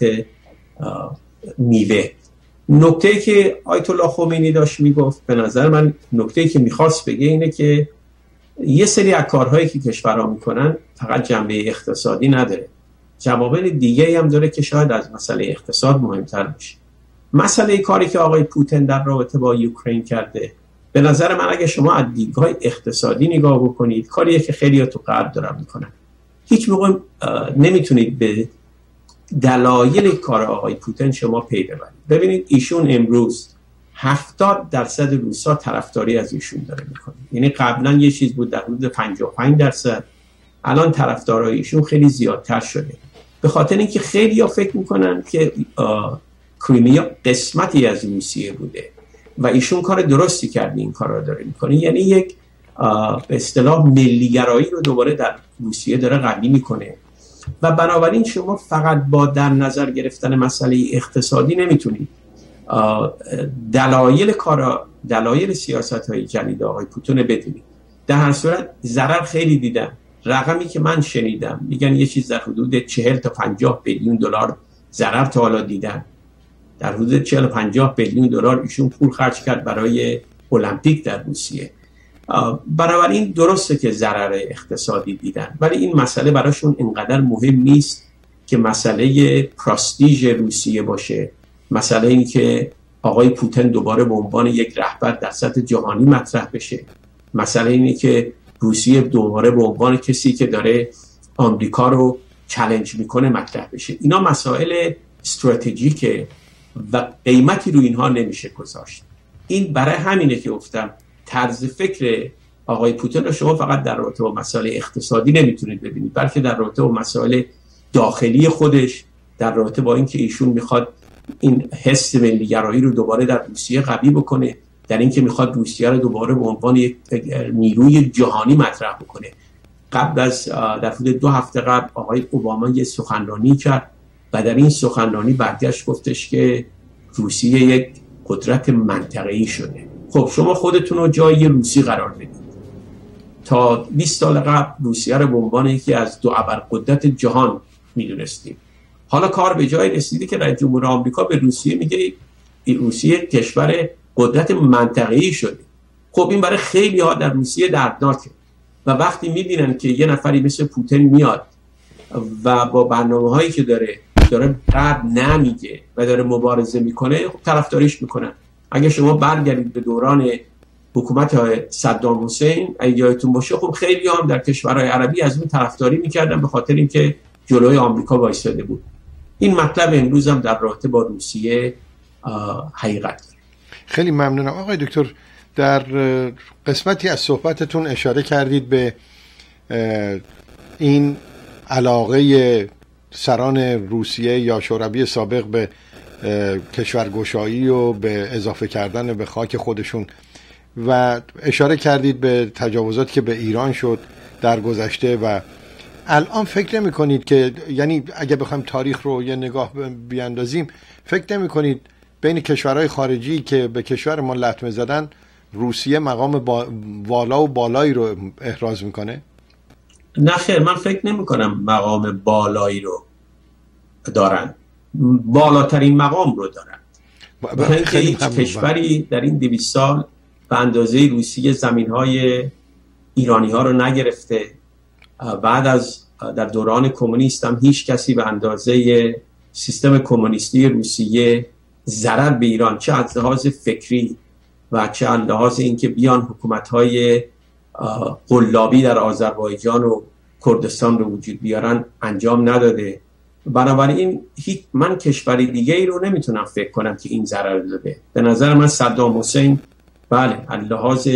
میوه. نکته که آیت الله خمینی داشت میگفت، به نظر من نکته که میخواست بگه اینه که یه سری از کارهایی که کشورها میکنن فقط جنبه اقتصادی نداره، جوامع دیگه هم داره که شاید از مسئله اقتصاد مهمتر باشه. مسئله کاری که آقای پوتین در رابطه با اوکراین کرده، به نظر من اگه شما از دیدگاه اقتصادی نگاه بکنید کاریه که خیلی ها تو غرب دارن میکنن. هیچ موقع نمیتونید به دلایل کار آقای پوتین شما پی ببرید. ببینید ایشون امروز هفتاد درصد روسا طرفداری از ایشون داره میکنه، یعنی قبلا یه چیز بود در حدود پنجاه و پنج درصد، الان طرفدارای ایشون خیلی زیادتر شده، به خاطر اینکه خیلی ها فکر میکنن که کریمیا قسمتی از روسیه بوده و ایشون کار درستی کرده این کار رو داره میکنه، یعنی یک به اصطلاح ملیگرایی رو دوباره در روسیه داره قوی میکنه و بنابراین شما فقط با در نظر گرفتن مسئله اقتصادی نمیتونید دلایل کارا دلایل سیاست‌های جدید آقای پوتین بدونید. در هر صورت ضرر خیلی دیدن. رقمی که من شنیدم میگن یه چیز در حدود چهل تا پنجاه بیلیون دلار ضرر تا حالا دیدن. در حدود چهل تا پنجاه بیلیون دلار ایشون پول خرج کرد برای المپیک در روسیه. بنابراین درسته که ضرر اقتصادی دیدن، ولی این مسئله براشون اینقدر مهم نیست که مسئله پرستیژ روسیه باشه، مسئله این که آقای پوتین دوباره به عنوان یک رهبر در سطح جهانی مطرح بشه، مسئله اینه که روسیه دوباره به عنوان کسی که داره آمریکا رو چالش میکنه مطرح بشه. اینا مسائل استراتژیکه و قیمتی رو اینها نمیشه گذاشت. این برای همینه که گفتم طرز فکر آقای پوتین رو شما فقط در رابطه با مسائل اقتصادی نمیتونید ببینید، بلکه در رابطه با مسائل داخلی خودش، در رابطه با اینکه ایشون میخواد این حس ملی‌گرایی رو دوباره در روسیه قوی بکنه، در اینکه میخواد روسیه رو دوباره به عنوان یک نیروی جهانی مطرح بکنه. قبل از در حدود دو هفته قبل آقای اوباما یه سخنرانی کرد و در این سخنرانی برگشت گفتش که روسیه یک قدرت منطقه‌ای شده. خب شما خودتون رو جای روسی قرار بدید. تا بیست سال قبل روسیه رو به عنوان یکی از دو ابرقدرت جهان میدونستیم. حالا کار به جای رسیده که رئیس جمهور آمریکا به روسیه میگه روسیه کشور قدرت منطقه‌ای شده. خب این برای خیلی ها در روسیه دردناکه و وقتی میبینن که یه نفری مثل پوتین میاد و با برنامه‌هایی که داره داره درد نمیگه و داره مبارزه میکنه، خب طرفداریش میکنن. اگه شما برگردید به دوران حکومت صدام حسین اگه یادتون باشه، خب خیلی هم در کشورهای عربی از اون طرفداری میکردن به خاطر اینکه جلوی آمریکا وایساده بود. این مطلب امروز هم در رابطه با روسیه حقیقت داره. خیلی ممنونم آقای دکتر. در قسمتی از صحبتتون اشاره کردید به این علاقه سران روسیه یا شوروی سابق به کشورگشایی و به اضافه کردن به خاک خودشون و اشاره کردید به تجاوزاتی که به ایران شد در گذشته و الان فکر نمی کنید که، یعنی اگه بخوایم تاریخ رو یه نگاه بیاندازیم، فکر نمی کنید بین کشورهای خارجی که به کشور ما لطمه زدن روسیه مقام با... والا و بالایی رو احراز میکنه؟ نه خیر، من فکر نمی کنم مقام بالایی رو دارن. بالاترین مقام رو دارن. با اینکه هیچ کشوری در این دویست سال به اندازه روسیه زمین‌های ایرانی‌ها رو نگرفته. بعد از در دوران کمونیست هم هیچ کسی به اندازه سیستم کمونیستی روسیه ضرر به ایران، چه از لحاظ فکری و چه از لحاظ اینکه بیان حکومت‌های قلابی در آذربایجان و کردستان رو وجود بیارن انجام نداده. بنابراین هیچ من کشوری دیگه ای رو نمیتونم فکر کنم که این ضرر داده. به نظر من صدام حسین بله از لحاظ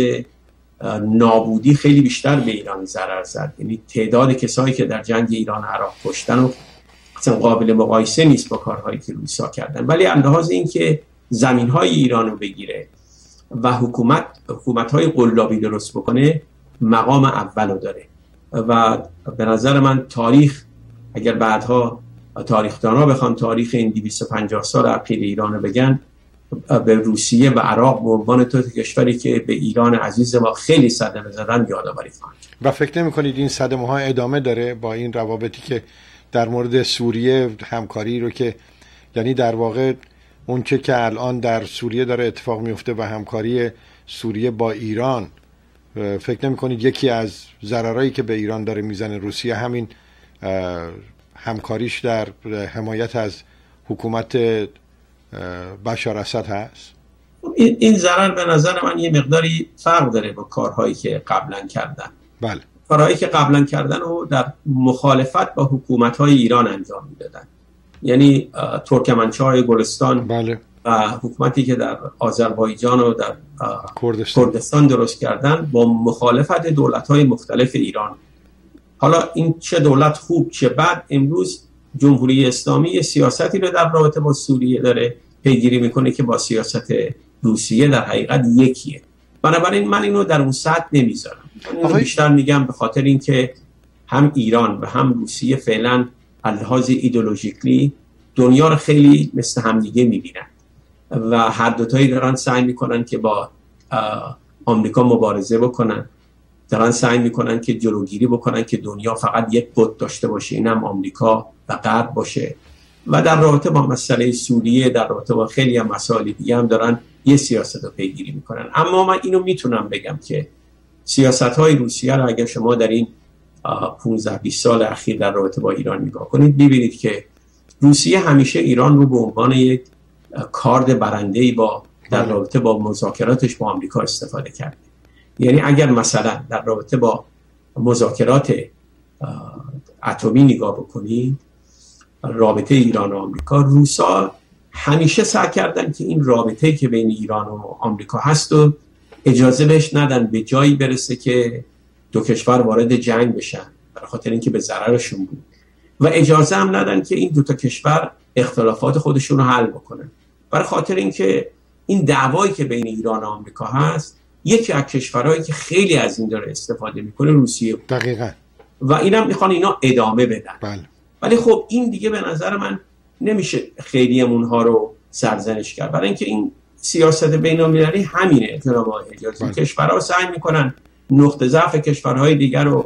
نابودی خیلی بیشتر به ایران ضرر زد، یعنی تعداد کسایی که در جنگ ایران عراق کشتن و اصلا قابل مقایسه نیست با کارهایی که روسا کردن. ولی از لحاظ اینکه زمین‌های ایران رو بگیره و حکومت حکومت‌های قلابی درست بکنه مقام اولو داره و به نظر من تاریخ، اگر بعدها تاریخ‌دانا بخوان تاریخ این دویست و پنجاه سال اخیر ایران رو بگن، به روسیه و عراق به عنوان دو کشوری که به ایران عزیز ما خیلی صدمه زدن یادآوری کنند. و فکر نمی‌کنید این صدمه ها ادامه داره با این روابطی که در مورد سوریه همکاری رو که، یعنی در واقع اون چه که الان در سوریه داره اتفاق میفته و همکاری سوریه با ایران، فکر نمی‌کنید یکی از ضررایی که به ایران داره میزنه روسیه همین همکاریش در حمایت از حکومت بشار اسد هست؟ این این ضرر به نظر من یه مقداری فرق داره با کارهایی که قبلا کردن. بله. کارهایی که قبلا کردن و در مخالفت با حکومت‌های ایران انجام میدادن. یعنی ترکمنچای گلستان بله. و حکومتی که در آذربایجان و در کردستان. کردستان درست کردن با مخالفت دولت‌های مختلف ایران. حالا این چه دولت خوب چه بد، امروز جمهوری اسلامی سیاستی رو در رابطه با سوریه داره پیگیری میکنه که با سیاست روسیه در حقیقت یکیه. بنابراین من اینو در اون سطح نمیذارم. من بیشتر میگم به خاطر اینکه هم ایران و هم روسیه فعلا از لحاظ ایدئولوژیکلی دنیا رو خیلی مثل همدیگه میبینن و هر دوتایی دارن سعی میکنن که با آمریکا مبارزه بکنن، دارن سعی میکنن که جلوگیری بکنن که دنیا فقط یک قطب داشته باشه، اینم آمریکا و غرب باشه. و در رابطه با مسئله سوریه، در رابطه با خیلی هم مسائل دیگه هم دارن یه سیاست رو پیگیری میکنن. اما من اینو میتونم بگم که سیاست‌های روسیه رو اگر شما در این پانزده بیست سال اخیر در رابطه با ایران نگاه کنید، ببینید که روسیه همیشه ایران رو به عنوان یک کارد برنده‌ای با در رابطه با مذاکراتش با آمریکا استفاده کرده. یعنی اگر مثلا در رابطه با مذاکرات اتمی نگاه بکنید، رابطه ایران و آمریکا، روسا همیشه سعی کردن که این رابطه‌ای که بین ایران و آمریکا هست و اجازه بهش ندن به جایی برسه که دو کشور وارد جنگ بشن، برای خاطر اینکه به ضررشون بود، و اجازه هم ندن که این دو تا کشور اختلافات خودشون رو حل بکنن، برای خاطر اینکه این دعوایی که بین ایران و آمریکا هست، یکی از کشورهایی که خیلی از این داره استفاده میکنه روسیه بود. دقیقاً. و اینم میخوان اینا ادامه بدن. بله. ولی خب این دیگه به نظر من نمیشه خیلی اونها رو سرزنش کرد، برای اینکه این سیاست بین‌المللی همینه جناب آقای حجازی. کشورها سعی میکنن نقطه ضعف کشورهای دیگر رو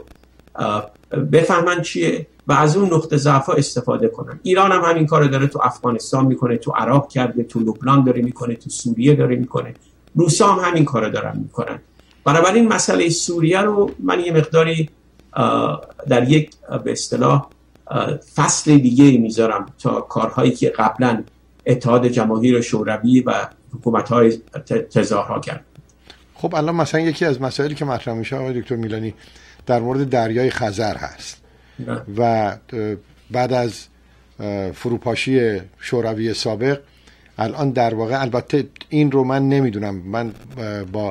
بفهمن چیه و از اون نقطه ضعف‌ها استفاده کنن. ایران هم همین کارو داره، تو افغانستان میکنه، تو عراق کرده، تو لبنان داره میکنه، تو سوریه داره میکنه. روسا هم همین کارو دارن میکنن. بنابراین مسئله سوریه رو من یه مقداری در یک به اصطلاح فصل دیگه میذارم تا کارهایی که قبلا اتحاد جماهیر شوروی و حکومت‌های تظاهرها کرد. خب الان مثلا یکی از مسائلی که مطرح میشه آقای دکتر میلانی در مورد دریای خزر هست نه. و بعد از فروپاشی شوروی سابق الان در واقع، البته این رو من نمیدونم، من با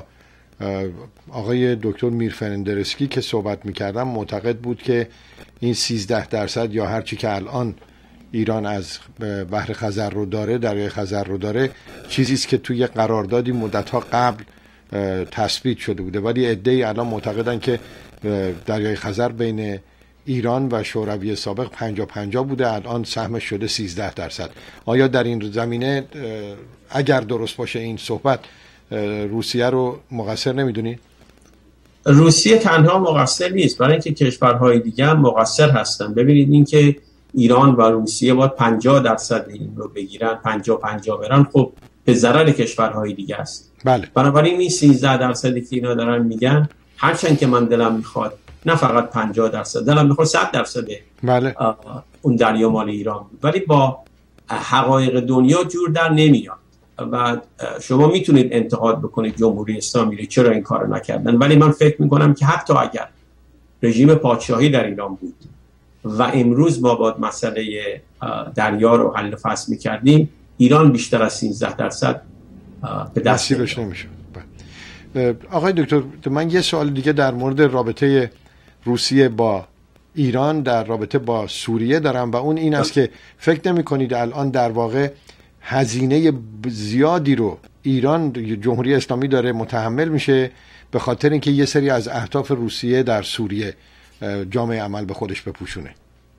آقای دکتر میرفرندرسکی که صحبت میکردم معتقد بود که این سیزده درصد یا هرچی که الان ایران از بحر خزر رو داره، دریای خزر رو داره، چیزیست که توی قراردادی مدتها قبل تثبیت شده بوده، ولی عده‌ای الان معتقدن که دریای خزر بین ایران و شوروی سابق پنجاه پنجاه بوده، الان سهمش شده سیزده درصد. آیا در این زمینه اگر درست باشه این صحبت، روسیه رو مقصر نمیدونی؟ روسیه تنها مقصر نیست، برای اینکه کشورهای دیگه هم مقصر هستن. ببینید این که ایران و روسیه باید پنجاه درصد این رو بگیرن، پنجاه پنجاه برن، خب به ضرر کشورهای دیگه است. بله. بنابراین این سیزده درصدی که اینا دارن میگن، هرچند که من دلم میخواد نه فقط پنجاه درصد، دلم میخواد صد درصد بله. اون دریا مال ایران بود، ولی با حقایق دنیا جور در نمیاد. و شما میتونید انتقاد بکنید جمهوری اسلامی رو چرا این کارو نکردن، ولی من فکر میکنم که حتی اگر رژیم پادشاهی در ایران بود و امروز ما باید مسئله دریا رو حل و فصل میکردیم، ایران بیشتر از سیزده درصد به دست نصیبش نمیشه. آقای دکتر، من یه سوال دیگه در مورد رابطه روسیه با ایران در رابطه با سوریه دارم و اون این است که فکر نمی کنید الان در واقع هزینه زیادی رو ایران، جمهوری اسلامی داره متحمل میشه به خاطر اینکه یه سری از اهداف روسیه در سوریه جامعه عمل به خودش بپوشونه؟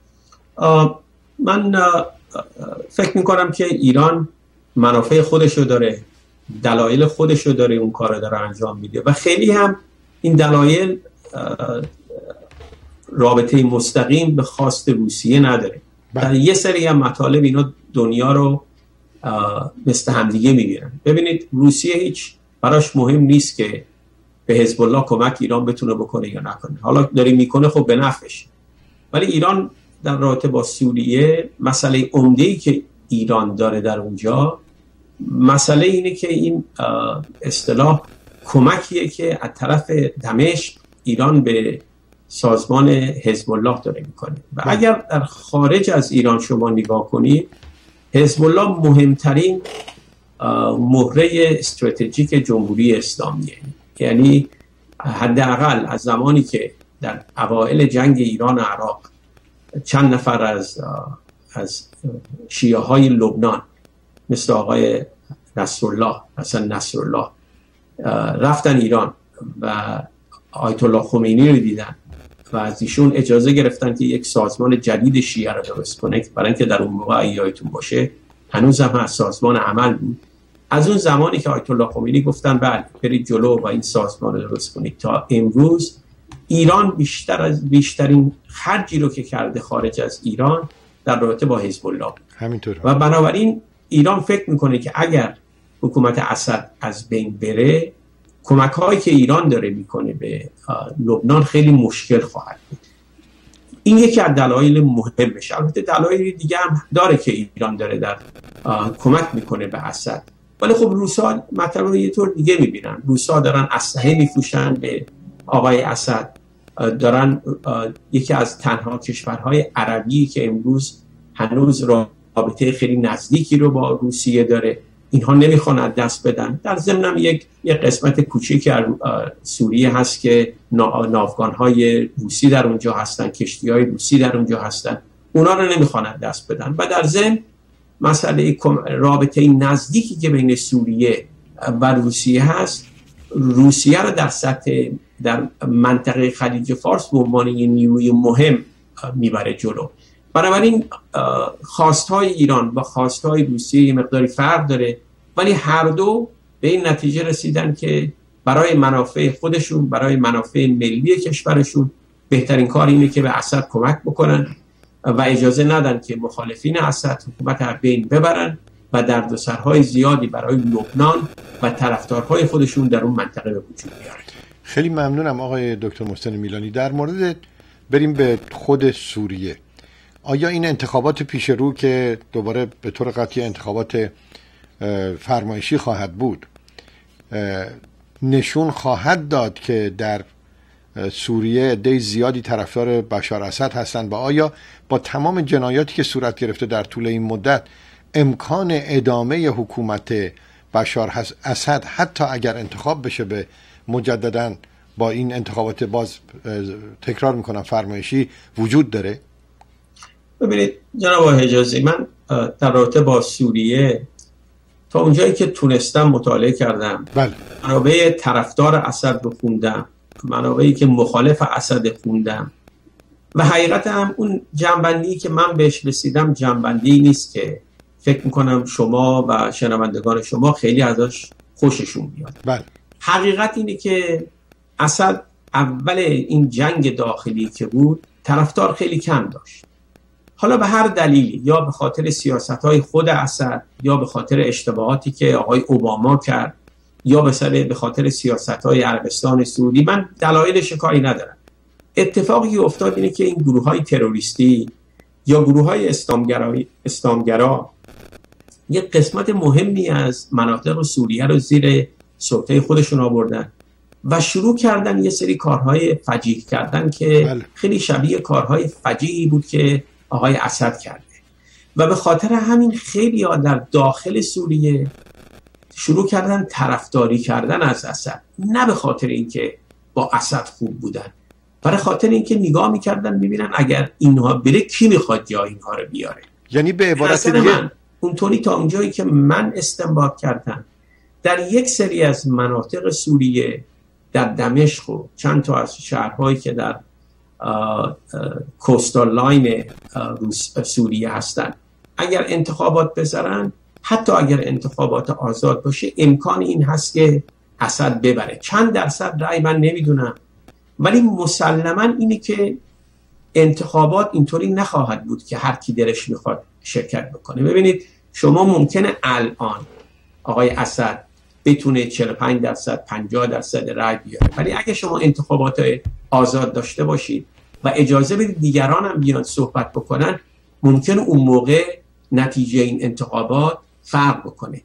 من فکر میکنم که ایران منافع خودشو داره، دلایل خودشو داره، اون کار داره انجام میده و خیلی هم این دلایل رابطه مستقیم به خواست روسیه نداره. در یه سری هم مطالب اینا دنیا رو مثل همدیگه میبینن. ببینید روسیه هیچ براش مهم نیست که به حزب الله کمک ایران بتونه بکنه یا نکنه، حالا داره میکنه خب به نفعش. ولی ایران در رابطه با سوریه مسئله عمده‌ای که ایران داره در اونجا، مسئله اینه که این اصطلاح کمکیه که از طرف دمشق ایران به سازمان حزب الله داره میکنه و اگر در خارج از ایران شما نگاه کنید، حزب الله مهمترین مهره استراتژیک جمهوری اسلامیه. یعنی حداقل از زمانی که در اوایل جنگ ایران و عراق چند نفر از از شیعه های لبنان مثل آقای نصرالله حسن نصرالله رفتن ایران و آیت الله خمینی رو دیدن و از ایشون اجازه گرفتن که یک سازمان جدید شیعه رو درست کنه، برای اینکه در اون موقع یادتون باشه هنوز هم از سازمان عمل بود. از اون زمانی که آیت الله خمینی گفتن بله برید جلو و این سازمان رو درست کنید تا امروز، ایران بیشتر از بیشترین خرجی رو که کرده خارج از ایران در رابطه با حزب الله همینطور. و بنابراین ایران فکر میکنه که اگر حکومت اسد از بین بره، کمک هایی که ایران داره میکنه به لبنان خیلی مشکل خواهد بود. این یکی از دلایل مهمش. البته دلایل دیگه هم داره که ایران داره در کمک میکنه به اسد، ولی خب روسا مطلب یه طور دیگه میبینن. روسا دارن اسلحه میفروشن به آقای اسد، دارن یکی از تنها کشورهای عربی که امروز هنوز رابطه خیلی نزدیکی رو با روسیه داره، اینها نمیخوان از دست بدن. در ضمن یک یک قسمت کوچیکی از سوریه هست که ناوگان‌های روسی در اونجا هستن، کشتی‌های روسی در اونجا هستن، اونا رو نمیخوان از دست بدن. و در ضمن مسئله رابطه نزدیکی که بین سوریه و روسیه هست، روسیه رو در سطح در منطقه خلیج فارس به عنوان یک نیروی مهم میبره جلو. بنابراین خواستهای ایران و خواستهای روسیه یه مقداری فرق داره، ولی هر دو به این نتیجه رسیدن که برای منافع خودشون، برای منافع ملی کشورشون بهترین کار اینه که به اسد کمک بکنن و اجازه ندن که مخالفین اسد حکومت از بین ببرن و دردسرهای زیادی برای لبنان و طرفدارهای خودشون در اون منطقه به وجود بیارن. خیلی ممنونم آقای دکتر محسن میلانی. در مورد بریم به خود سوریه، آیا این انتخابات پیش رو که دوباره به طور قطعی انتخابات فرمایشی خواهد بود نشون خواهد داد که در سوریه عده زیادی طرفدار بشار اسد هستند و آیا با تمام جنایاتی که صورت گرفته در طول این مدت امکان ادامه حکومت بشار اسد حتی اگر انتخاب بشه به مجدداً با این انتخابات باز تکرار میکنم فرمایشی وجود داره؟ ببینید جناب حجازی، من در رابطه با سوریه تا اونجایی که تونستم مطالعه کردم. بله. منابع طرفدار اسد رو خوندم، منابعی که مخالف اسد خوندم و حقیقت هم اون جنبندی که من بهش رسیدم جنبندی نیست که فکر میکنم شما و شنوندگان شما خیلی ازش خوششون بیاد. بله. حقیقت اینه که اسد اول این جنگ داخلی که بود طرفدار خیلی کم داشت. حالا به هر دلیلی، یا به خاطر سیاست‌های خود اسد، یا به خاطر اشتباهاتی که آقای اوباما کرد، یا به سر به خاطر سیاست‌های عربستان سعودی، من دلایلش کاری ندارم. اتفاقی که افتاد اینه که این گروه‌های تروریستی یا گروه‌های اسلامگرایی اسلامگرا یک قسمت مهمی از مناطق سوریه رو زیر سلطه خودشون آوردن و شروع کردن یه سری کارهای فجیع کردن که بله. خیلی شبیه کارهای فجیعی بود که آقای اسد کرده و به خاطر همین خیلی ها در داخل سوریه شروع کردن طرفداری کردن از اسد، نه به خاطر اینکه با اسد خوب بودن، برای خاطر اینکه نگاه میکردن میبینن اگر اینها بره کی میخواد جا اینها رو بیاره. یعنی به عبارت دیگه اونطوری تا اونجایی که من استنباط کردم در یک سری از مناطق سوریه، در دمشق و چند تا از شهرهایی که در کوستال لاین سوریه هستن، اگر انتخابات بذارن، حتی اگر انتخابات آزاد باشه، امکان این هست که اسد ببره. چند درصد رأی من نمیدونم، ولی مسلما اینه که انتخابات اینطوری نخواهد بود که هر کی دلش میخواد شرکت بکنه. ببینید شما ممکنه الان آقای اسد بتونه چهل و پنج درصد پنجاه درصد رأی بیاره، ولی اگه شما انتخابات آزاد داشته باشید و اجازه بدید دیگران هم بیان صحبت بکنن، ممکنه اون موقع نتیجه این انتخابات فرق بکنه.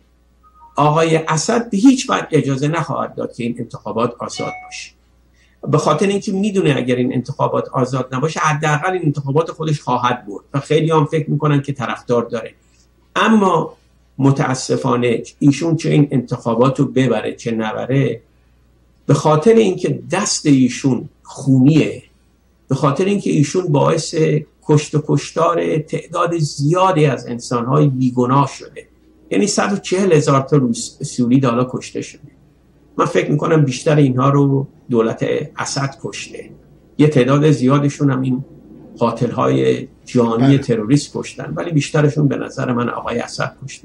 آقای اسد به هیچ وجه اجازه نخواهد داد که این انتخابات آزاد باشه، به خاطر اینکه میدونه اگر این انتخابات آزاد نباشه حداقل این انتخابات خودش خواهد برد و خیلی هم فکر میکنن که طرفدار داره. اما متاسفانه ایشون چه این انتخابات رو ببره چه نبره، به خاطر اینکه دست ایشون خونیه، به خاطر اینکه ایشون باعث کشت و کشتار تعداد زیادی از انسانهای بیگناه شده، یعنی صد و چهل هزار تا سوری دالا کشته شده. من فکر میکنم بیشتر اینها رو دولت اسد کشته، یه تعداد زیادشون هم این قاتلهای جانی تروریست کشتن، ولی بیشترشون به نظر من آقای اسد کشته.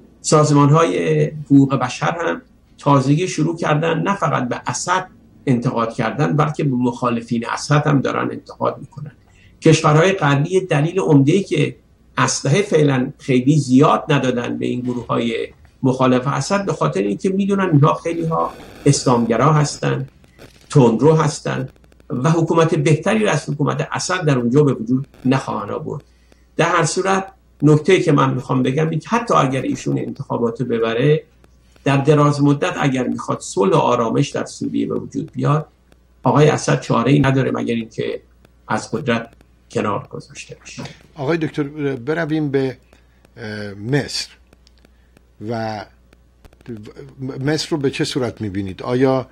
سازمانهای حقوق بشر هم تازگی شروع کردن نه فقط به اسد انتقاد کردن، بلکه به مخالفین اسد هم دارن انتقاد میکنن. کشورهای غربی دلیل عمده‌ای که اسلحه فعلا خیلی زیاد ندادن به این گروه‌های مخالف اسد به خاطر اینکه میدونن اینها خیلی ها اسلامگرا هستن، تندرو هستن و حکومت بهتری از حکومت اسد در اونجا به وجود نخواهند آورد. در هر صورت نکته‌ای که من میخوام بگم اینه که حتی اگر ایشون انتخاباتو ببره، در دراز مدت اگر میخواد صلح و آرامش در سوریه به وجود بیاد، آقای اسد چاره‌ای نداره مگر اینکه از قدرت کنار گذاشته بشه. آقای دکتر برویم به مصر و مصر رو به چه صورت میبینید؟ آیا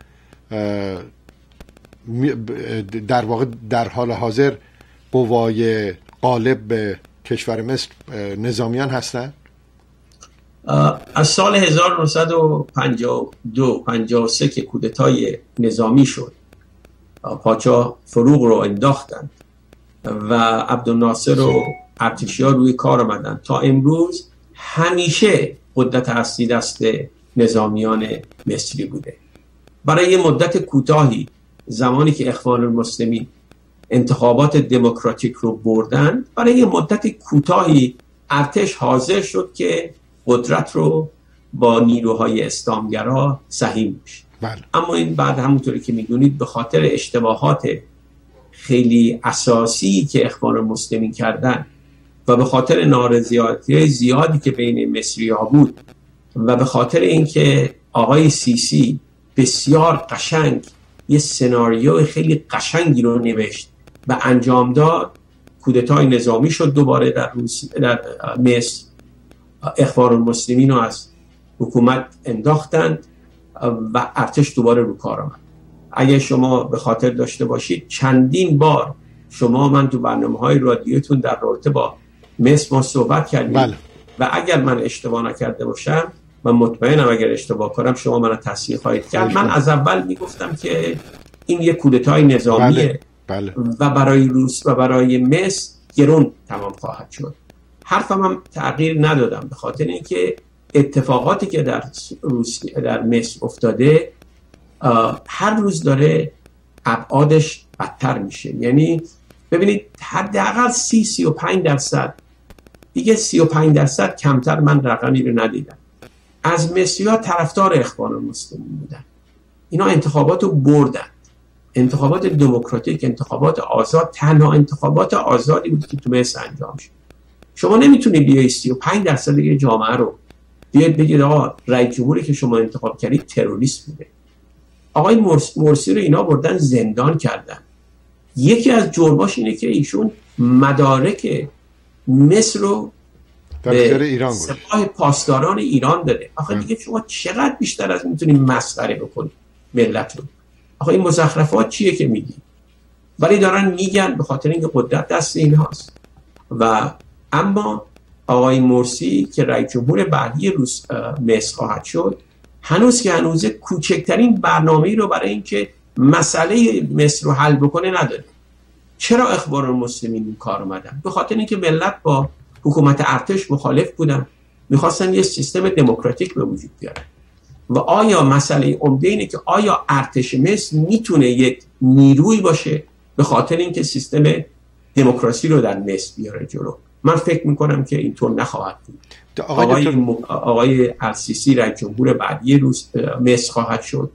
در واقع در حال حاضر قوای غالب به کشور مصر نظامیان هستند؟ از سال هزار و نهصد و پنجاه و دو پنجاه و سه که کودتای نظامی شد، پاچا فروغ رو انداختند و عبدالناصر و ارتشی‌ها روی کار آمدند، تا امروز همیشه قدرت اصلی دست نظامیان مصری بوده. برای یه مدت کوتاهی زمانی که اخوان المسلمین انتخابات دموکراتیک رو بردن، برای یه مدت کوتاهی ارتش حاضر شد که قدرت رو با نیروهای اسلامگرا سهیم بشه. بله. اما این بعد همونطوری که میدونید به خاطر اشتباهات خیلی اساسی که اخوان المسلمین کردن و به خاطر نارضایتی زیادی که بین مصری‌ها بود و به خاطر اینکه آقای سیسی بسیار قشنگ یه سناریو خیلی قشنگی رو نوشت و انجام داد، کودتای نظامی شد دوباره در روسیه، در مصر. اخوان المسلمین رو از حکومت انداختند و ارتش دوباره رو کار آمد. اگه شما به خاطر داشته باشید چندین بار شما من تو برنامه‌های رادیوتون در رابطه با مصر ما صحبت کردیم. بله. و اگر من اشتباه نکرده باشم، من مطمئنم اگر اشتباه کنم شما من تصحیح خواهید کرد، من از اول میگفتم که این یک کودتای نظامیه. بله. بله. و برای روس و برای مصر گرون تمام خواهد شد. حرفم هم تغییر ندادم به خاطر اینکه اتفاقاتی که در روسیه در مصر افتاده هر روز داره ابعادش بدتر میشه. یعنی ببینید حداقل سی سی و پنج درصد، دیگه سی و پنج درصد کمتر من رقمی رو ندیدم، از مصری‌ها طرفدار اخوان المسلمین بودن. اینا انتخابات رو بردن، انتخابات دموکراتیک، انتخابات آزاد، تنها انتخابات آزادی بود که تو مصر انجام شد. شما نمیتونید بیاید سی و پنج درصد یه جامعه رو بیاید بگید آقا رئیس جمهوری که شما انتخاب کردید تروریست بوده. آقای مرسی رو اینا بردن زندان کردن. یکی از جرماش اینه که ایشون مدارک مصر رو به ایران سپاه پاسداران ایران داده. آخه دیگه شما چقدر بیشتر از میتونید مسخره بکنید ملت رو؟ آخه این مزخرفات چیه که میگی؟ ولی دارن میگن به خاطر اینکه قدرت دست اینهاست. و اما آقای مرسی که رئیس جمهور بعدی روس مصر خواهد شد، هنوز که هنوز کوچکترین برنامه‌ای رو برای اینکه مسئله مصر رو حل بکنه نداره. چرا اخوان المسلمین این کار اومدن؟ به خاطر اینکه ملت با حکومت ارتش مخالف بودن، میخواستن یه سیستم دموکراتیک به وجود بیارن. و آیا مسئله عمده اینه که آیا ارتش مصر میتونه یک نیروی باشه به خاطر اینکه سیستم دموکراسی رو در مصر بیاره جلو؟ من فکر میکنم که اینطور نخواهد بود. آقای, م... آقای السیسی رئیس جمهور بعدی روز مصر خواهد شد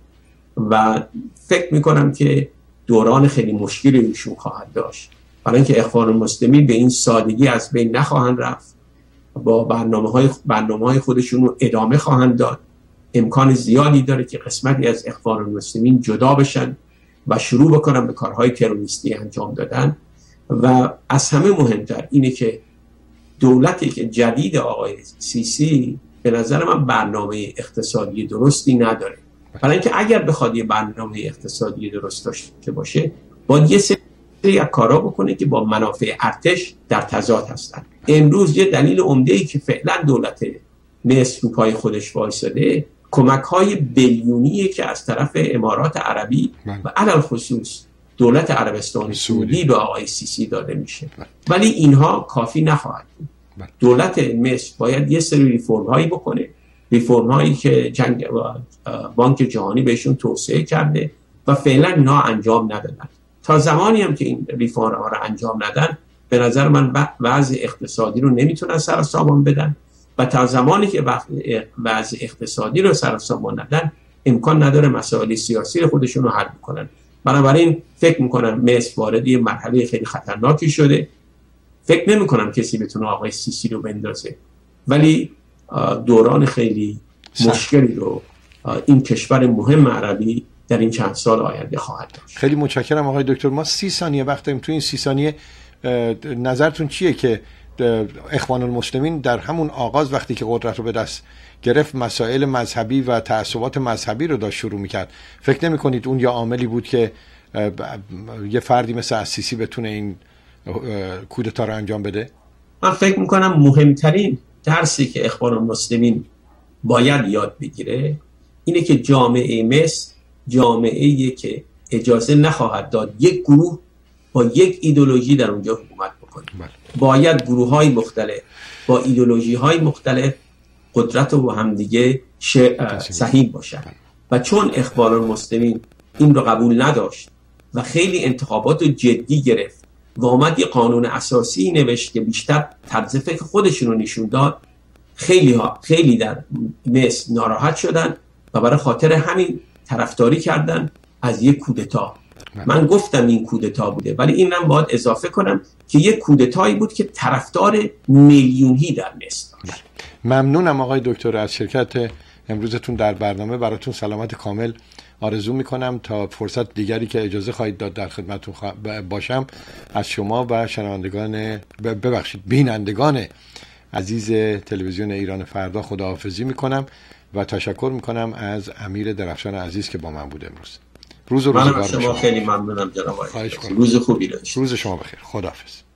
و فکر میکنم که دوران خیلی مشکلی ایشون خواهد داشت، برای اینکه اخوان المسلمین به این سادگی از بین نخواهند رفت، با برنامه‌های برنامه‌های خودشون رو ادامه خواهند داد. امکان زیادی داره که قسمتی از اخوان المسلمین جدا بشن و شروع بکنن به کارهای تروریستی انجام دادن. و از همه مهمتر اینه که دولتی که جدید آقای سیسی به نظر من برنامه اقتصادی درستی نداره. برای اینکه اگر بخواد یه برنامه اقتصادی درست داشته باشه، باید یه سری از کارا بکنه که با منافع ارتش در تضاد هستن. امروز یه دلیل عمده‌ای که فعلا دولت مصر رو پای خودش وایساده، کمک‌های بیلیونیه که از طرف امارات عربی و علل خصوص دولت عربستان سعودی به آقای سیسی داده میشه. ولی اینها کافی نخواهد بود. دولت مصر باید یه سری ریفرم هایی بکنه، ریفرم هایی که جنگ بانک جهانی بهشون توصیه کرده و فعلا اینها انجام ندادن. تا زمانی هم که این ریفرم ها رو انجام ندن، به نظر من وضع اقتصادی رو نمیتونن سر سامان بدن و تا زمانی که وضع اقتصادی رو سر سامان ندن، امکان نداره مسائل سیاسی خودشون رو حل کنن. بنابراین فکر میکنم مصر وارد یه مرحله خیلی خطرناکی شده. فکر نمی کنم کسی بتونه آقای سیسی رو بندازه، ولی دوران خیلی مشکلی رو این کشور مهم عربی در این چند سال آینده خواهد داشت. خیلی متشکرم آقای دکتر. ما سی ثانیه وقت داریم. تو این سی ثانیه نظرتون چیه که اخوان المسلمین در همون آغاز وقتی که قدرت رو به دست گرفت مسائل مذهبی و تعصبات مذهبی رو داشت شروع میکرد. فکر نمی کنید اون یا عاملی بود که یه فردی مثل السیسی بتونه این کودتا رو انجام بده؟ من فکر میکنم مهمترین درسی که اخوان المسلمین باید یاد بگیره اینه که جامعه مصر جامعه‌ایه که اجازه نخواهد داد یک گروه با یک ایدئولوژی در اونجا حکومت بکنه. بله. باید گروه‌های مختلف با ایدئولوژی‌های مختلف قدرت رو با هم دیگه سهیم باشن. بله. و چون اخوان المسلمین این رو قبول نداشت و خیلی انتخابات رو جدی گرفت و آمد یه قانون اساسی نوشت که بیشتر طرز فکر خودشون رو نشون داد، خیلی ها خیلی در مصر ناراحت شدن و برای خاطر همین طرفداری کردن از یک کودتا. من گفتم این کودتا بوده، ولی اینم باید اضافه کنم که یک کودتایی بود که طرفدار میلیونی در مصر داشت. ممنونم آقای دکتر از شرکت امروزتون در برنامه. براتون سلامت کامل آرزو میکنم. تا فرصت دیگری که اجازه خواهید داد در خدمتتون باشم، از شما و شنوندگان ببخشید بینندگان عزیز تلویزیون ایران فردا خداحافظی میکنم و تشکر میکنم از امیر درخشان عزیز که با من بود امروز. روز و روزگار شما. خیلی ممنونم جناب آقای. روز خوبی داشتید. روز شما بخیر. خداحافظ.